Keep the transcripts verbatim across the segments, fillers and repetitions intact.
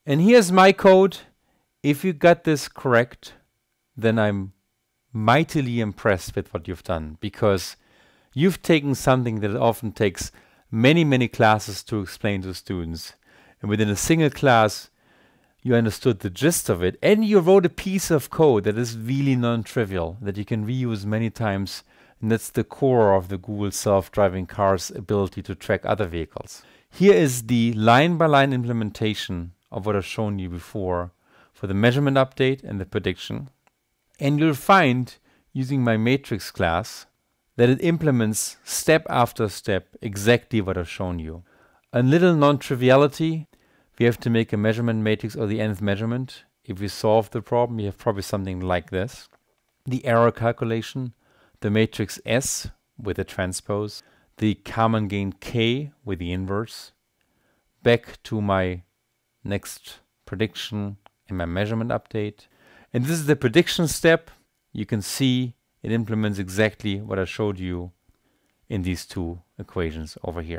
And here's my code. If you got this correct, then I'm mightily impressed with what you've done, because you've taken something that often takes many, many classes to explain to students. And within a single class, you understood the gist of it, and you wrote a piece of code that is really non-trivial, that you can reuse many times, and that's the core of the Google self-driving car's ability to track other vehicles. Here is the line-by-line implementation of what I've shown you before for the measurement update and the prediction. And you'll find, using my matrix class, that it implements step after step exactly what I've shown you. A little non-triviality: we have to make a measurement matrix or the nth measurement. If we solve the problem, we have probably something like this. The error calculation, the matrix S with the transpose, the Kalman gain K with the inverse, back to my next prediction and my measurement update. And this is the prediction step. You can see it implements exactly what I showed you in these two equations over here.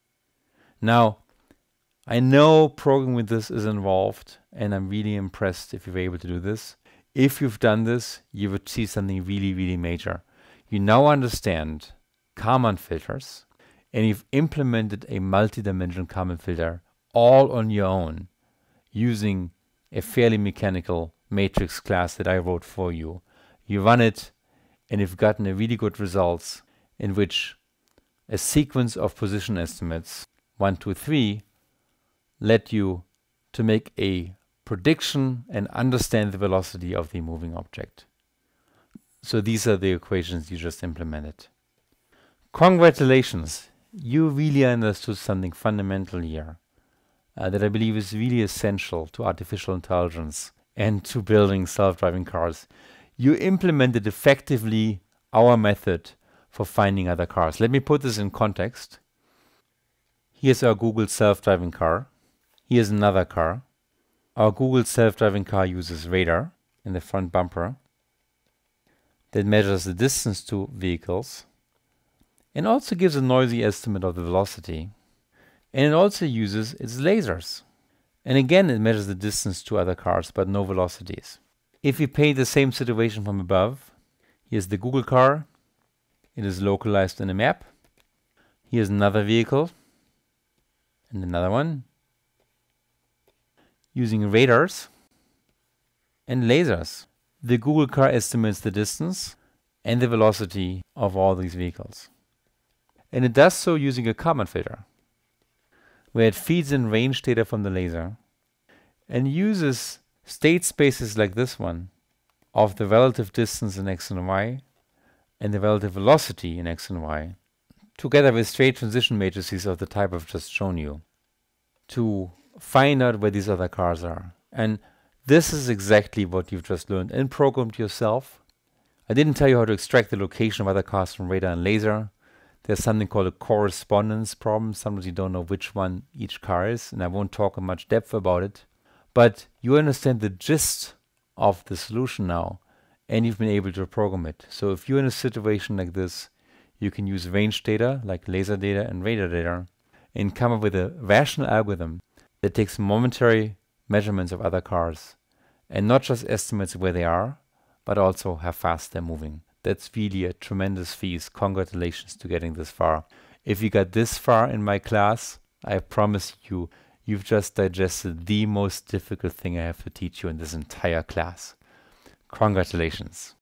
Now, I know programming with this is involved, and I'm really impressed if you're able to do this. If you've done this, you would see something really, really major. You now understand Kalman filters, and you've implemented a multi-dimensional Kalman filter all on your own using a fairly mechanical matrix class that I wrote for you. You run it, and you've gotten a really good results in which a sequence of position estimates, one, two, three, led you to make a prediction and understand the velocity of the moving object. So these are the equations you just implemented. Congratulations, you really understood something fundamental here uh, that I believe is really essential to artificial intelligence and to building self-driving cars. You implemented effectively our method for finding other cars. Let me put this in context. Here's our Google self-driving car. Here's another car. Our Google self-driving car uses radar in the front bumper that measures the distance to vehicles and also gives a noisy estimate of the velocity. And it also uses its lasers. And again, it measures the distance to other cars, but no velocities. If we paint the same situation from above, here's the Google car. It is localized in a map. Here's another vehicle and another one, using radars and lasers. The Google car estimates the distance and the velocity of all these vehicles. And it does so using a Kalman filter, where it feeds in range data from the laser and uses state spaces like this one of the relative distance in x and y and the relative velocity in x and y, together with straight transition matrices of the type I've just shown you, to find out where these other cars are. And this is exactly what you've just learned and programmed yourself. I didn't tell you how to extract the location of other cars from radar and laser. There's something called a correspondence problem. Sometimes you don't know which one each car is, and I won't talk in much depth about it. But you understand the gist of the solution now, and you've been able to program it. So if you're in a situation like this, you can use range data, like laser data and radar data, and come up with a rational algorithm that takes momentary measurements of other cars and not just estimates where they are, but also how fast they're moving. That's really a tremendous feat. Congratulations to getting this far. If you got this far in my class, I promise you, you've just digested the most difficult thing I have to teach you in this entire class. Congratulations.